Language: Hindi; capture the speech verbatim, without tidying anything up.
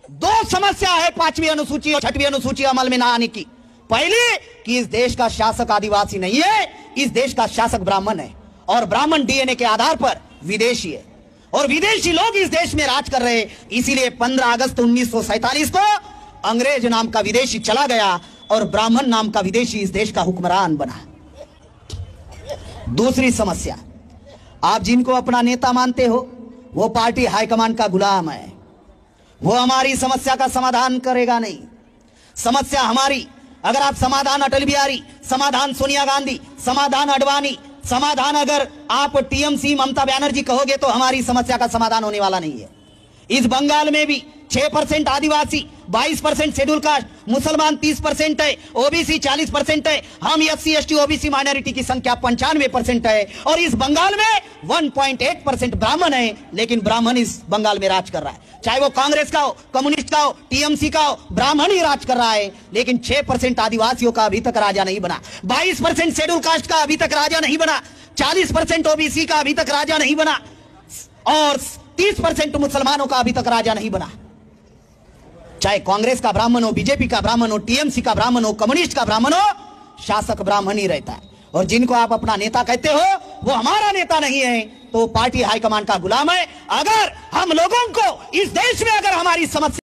दो समस्या है पांचवी अनुसूची और छठवीं अनुसूची अमल में ना आने की। पहली कि इस देश का शासक आदिवासी नहीं है, इस देश का शासक ब्राह्मण है और ब्राह्मण डीएनए के आधार पर विदेशी है और विदेशी लोग इस देश में राज कर रहे हैं। इसीलिए पंद्रह अगस्त उन्नीस सौ सैतालीस को अंग्रेज नाम का विदेशी चला गया और ब्राह्मण नाम का विदेशी इस देश का हुक्मरान बना। दूसरी समस्या, आप जिनको अपना नेता मानते हो वो पार्टी हाईकमान का गुलाम है। वो हमारी समस्या का समाधान करेगा नहीं। समस्या हमारी, अगर आप समाधान अटल बिहारी, समाधान सोनिया गांधी, समाधान अडवाणी, समाधान अगर आप टीएमसी ममता बनर्जी कहोगे तो हमारी समस्या का समाधान होने वाला नहीं है। इस बंगाल में भी छह परसेंट आदिवासी, बाईस परसेंट शेड्यूल कास्ट, मुसलमान तीस परसेंट है, ओबीसी चालीस परसेंट है, हम एससी एसटी ओबीसी माइनॉरिटी की संख्या पंचानवे परसेंट है और इस बंगाल में एक पॉइंट आठ परसेंट ब्राह्मण है। लेकिन ब्राह्मण इस बंगाल में राज कर रहा है, चाहे वो कांग्रेस का हो, कम्युनिस्ट का हो, टीएमसी का हो, ब्राह्मण ही राज कर रहा है। लेकिन छह परसेंट आदिवासियों का अभी तक राजा नहीं बना, बाईस परसेंट शेड्यूल कास्ट का अभी तक राजा नहीं बना, चालीस परसेंट ओबीसी का अभी तक राजा नहीं बना और तीस परसेंट मुसलमानों का अभी तक राजा नहीं बना। चाहे कांग्रेस का ब्राह्मण हो, बीजेपी का ब्राह्मण हो, टीएमसी का ब्राह्मण हो, कम्युनिस्ट का ब्राह्मण हो, शासक ब्राह्मण ही रहता है। और जिनको आप अपना नेता कहते हो वो हमारा नेता नहीं है, तो पार्टी हाईकमान का गुलाम है। अगर हम लोगों को इस देश में अगर हमारी समस्या